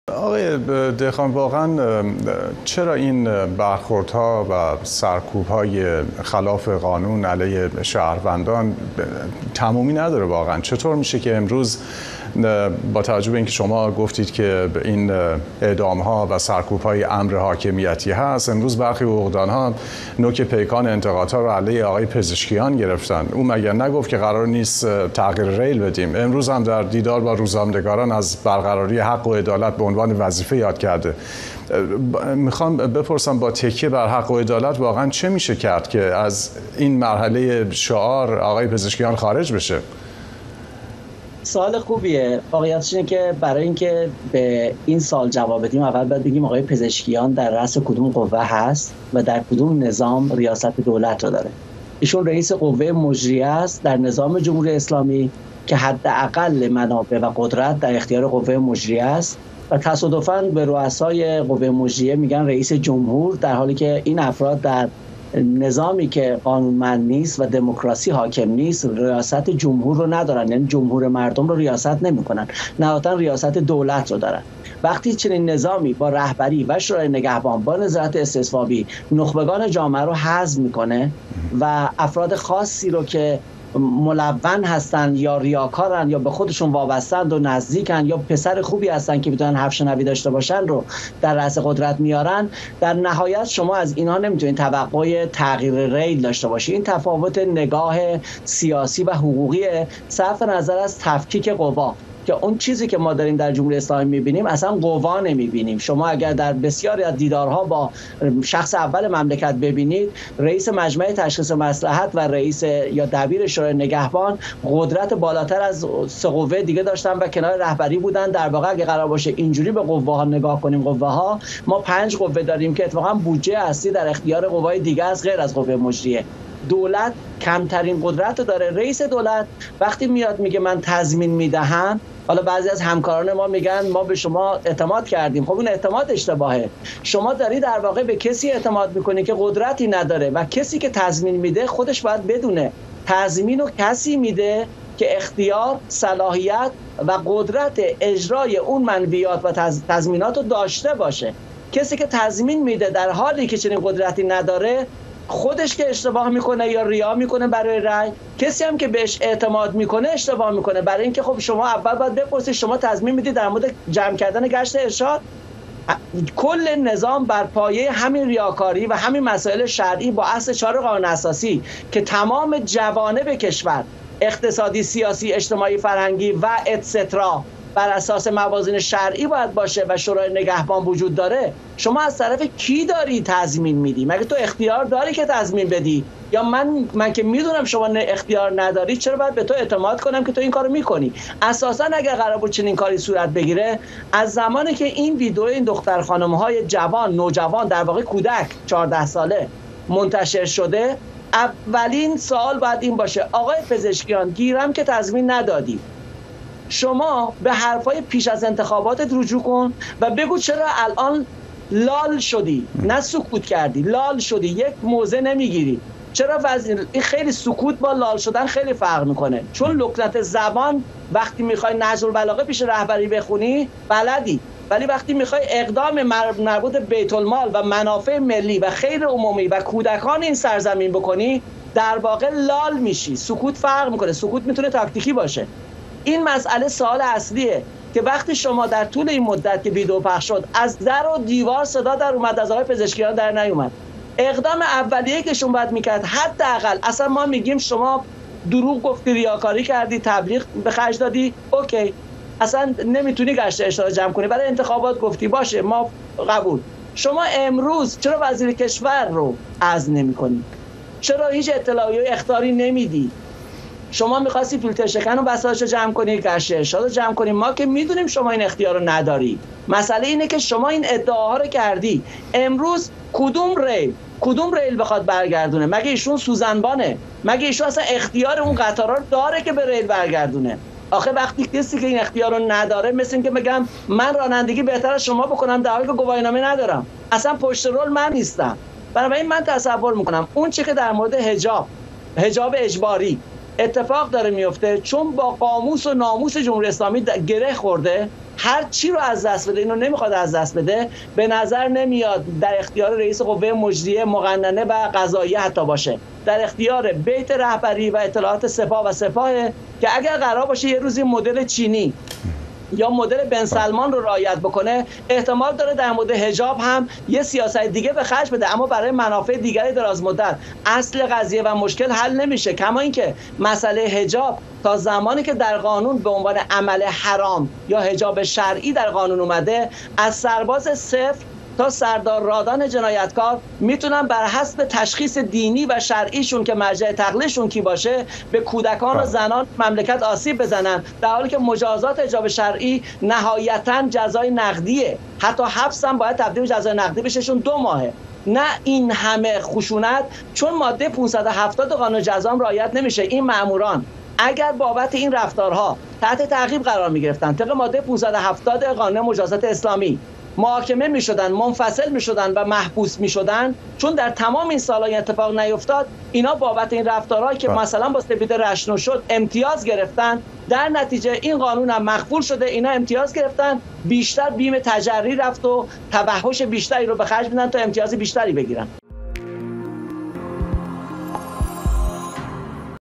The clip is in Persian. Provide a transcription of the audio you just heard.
آقای دهقان، واقعا چرا این برخوردها و سرکوب‌های خلاف قانون علیه شهروندان تمومی نداره؟ واقعا چطور میشه که امروز با توجه به اینکه شما گفتید که این اعدام‌ها و سرکوب‌های امر حاکمیتی هست، امروز برخی حقوقدان‌ها نوک پیکان انتقادها رو علیه آقای پزشکیان گرفتن؟ اون مگر نگفت که قرار نیست تغییر ریل بدیم؟ امروز هم در دیدار با روزنامه‌نگاران از برقراری حق و عدالت به عنوان وظیفه یاد کرده. میخوام بپرسم با تکیه بر حق و عدالت واقعا چه میشه کرد که از این مرحله شعار آقای پزشکیان خارج بشه؟ سوال خوبیه. واقعیتش اینه که برای اینکه به این سوال جواب بدیم اول باید بگیم آقای پزشکیان در رأس کدوم قوه هست و در کدوم نظام ریاست دولت رو داره. ایشون رئیس قوه مجریه است در نظام جمهوری اسلامی که حداقل منابع و قدرت در اختیار قوه مجریه است و تصادفاً به رؤسای قوه مجریه میگن رئیس جمهور، در حالی که این افراد در نظامی که قانونمند نیست و دموکراسی حاکم نیست ریاست جمهور رو ندارن، یعنی جمهور مردم رو ریاست نمی‌کنن، نهایتاً ریاست دولت رو دارن. وقتی چنین نظامی با رهبری و شورای نگهبان با نظارت استصوابی نخبگان جامعه رو حذف میکنه و افراد خاصی رو که ملون هستن یا ریاکارن یا به خودشون وابستند و نزدیکن یا پسر خوبی هستن که میتونن حرف شنوی داشته باشن رو در رأس قدرت میارن، در نهایت شما از اینها نمیتونید توقع تغییر ریل داشته باشید. این تفاوت نگاه سیاسی و حقوقی صرف نظر از تفکیک قوا که اون چیزی که ما داریم در جمهوری اسلامی می‌بینیم اصلا قوا نمی‌بینیم. شما اگر در بسیاری از دیدارها با شخص اول مملکت ببینید، رئیس مجمع تشخیص مصلحت و رئیس یا دبیر شورای نگهبان قدرت بالاتر از سه قوه دیگه داشتن و کنار رهبری بودن. در واقع اگه قرار باشه اینجوری به قوه‌ها نگاه کنیم، قوه‌ها ما 5 قوه داریم که اتفاقا بودجه اصلی در اختیار قوای دیگه از غیر از قوه مجریه. دولت کمترین قدرت رو داره. رئیس دولت وقتی میاد میگه من تضمین میدهم، حالا بعضی از همکاران ما میگن ما به شما اعتماد کردیم، خب اون اعتماد اشتباهه. شما داری در واقع به کسی اعتماد میکنی که قدرتی نداره و کسی که تضمین میده خودش باید بدونه تضمین رو کسی میده که اختیار، صلاحیت و قدرت اجرای اون منویات و تضمینات رو داشته باشه. کسی که تضمین میده در حالی که چنین قدرتی نداره خودش که اشتباه میکنه یا ریا میکنه برای رأی، کسی هم که بهش اعتماد میکنه اشتباه میکنه. برای اینکه خب شما اول باید بپرسید شما تضمین میدید در مورد جمع کردن گشت ارشاد؟ کل نظام بر پایه همین ریاکاری و همین مسائل شرعی با اصل 4 قانون اساسی که تمام جوانب کشور اقتصادی، سیاسی، اجتماعی، فرهنگی و اتسترا بر اساس موازین شرعی باید باشه و شورای نگهبان وجود داره. شما از طرف کی داری تضمین میدی؟ مگه تو اختیار داری که تضمین بدی؟ یا من که میدونم شما اختیار نداری، چرا باید به تو اعتماد کنم که تو این کارو میکنی؟ اساسا اگر قرار بود چنین کاری صورت بگیره، از زمانی که این ویدیو این دختر خانم‌های جوان، نوجوان، در واقع کودک 14 ساله منتشر شده، اولین سوال باید این باشه آقای پزشکیان گیرم که تضمین ندادی، شما به حرفای پیش از انتخاباتت رجوع کن و بگو چرا الان لال شدی، نه سکوت کردی، لال شدی، یک موضع نمیگیری. چرا این خیلی سکوت با لال شدن خیلی فرق میکنه، چون لکنت زبان وقتی میخوای نهج البلاغه پیش رهبری بخونی بلدی، ولی وقتی میخوای اقدام مربوط به بیت المال و منافع ملی و خیر عمومی و کودکان این سرزمین بکنی، در واقع لال میشی. سکوت فرق میکنه. سکوت میتونه تاکتیکی باشه. این مسئله سوال اصلیه که وقتی شما در طول این مدت که ویدیو پخش شد از در و دیوار صدا در اومد، از آقای پزشکیان در نیومد. اقدام اولیه که شما باید میکرد حداقل، اصلا ما میگیم شما دروغ گفتی، ریاکاری کردی، تبلیغ به خرج دادی، اوکی، اصلا نمیتونی گشت ارشاد جمع کنی، برای انتخابات گفتی، باشه، ما قبول. شما امروز چرا وزیر کشور رو عزل نمی‌کنی؟ چرا هیچ اطلاعیه اخطاری نمیدی؟ شما می‌خواستی فیلتر شکن و وسایلش رو جمع کنی، گشت ارشاد رو جمع کنی، ما که میدونیم شما این اختیار رو نداری. مسئله اینه که شما این ادعاها رو کردی. امروز کدوم ریل بخواد برگردونه؟ مگه ایشون سوزنبانه؟ مگه ایشون اصلا اختیار اون قطارا رو داره که به ریل برگردونه؟ آخه وقتی کسی که این اختیار رو نداره، مثل این که بگم من رانندگی بهتر از شما بکنم در حالی که گواهینامه ندارم، اصلا پشت رول من نیستم. بنابراین من تصور میکنم اون چیزی که در مورد حجاب اجباری اتفاق داره میفته چون با قاموس و ناموس جمهوری اسلامی گره خورده، هر چی رو از دست بده، اینو نمیخواد از دست بده. به نظر نمیاد در اختیار رئیس قوه مجریه مقننه و قضاییه حتی باشه، در اختیار بیت رهبری و اطلاعات سپاه که اگر قرار باشه یه روزی مدل چینی یا مدل بن سلمان رو رعایت بکنه، احتمال داره در مورد حجاب هم یه سیاست دیگه به خرج بده، اما برای منافع دیگری دراز مدت. اصل قضیه و مشکل حل نمیشه. کما اینکه مسئله حجاب تا زمانی که در قانون به عنوان عمل حرام یا حجاب شرعی در قانون اومده، از سرباز صفر تا سردار رادان جنایتکار میتونن بر حسب تشخیص دینی و شرعیشون که مرجع تقلیدشون کی باشه به کودکان و زنان مملکت آسیب بزنن، در حالی که مجازات حجاب شرعی نهایتاً جزای نقدیه، حتی حبس هم باید تبدیل به جزای نقدی بشه، چون 2 ماهه. نه این همه خشونت، چون ماده 570 قانون جزا هم رعایت نمیشه. این مأموران اگر بابت این رفتارها تحت تعقیب قرار میگرفتن، طبق ماده 570 قانون مجازات اسلامی محاکمه میشدن، منفصل میشدن و محبوس میشدن، چون در تمام این سال‌ها این اتفاق نیفتاد، اینا بابت این رفتارها که مثلا با سپید رشنو شد امتیاز گرفتن، در نتیجه این قانون هم مقبول شده، اینا امتیاز گرفتن، بیشتر بیم تجری رفت و توحش بیشتری رو به خرج میدن تا امتیاز بیشتری بگیرن.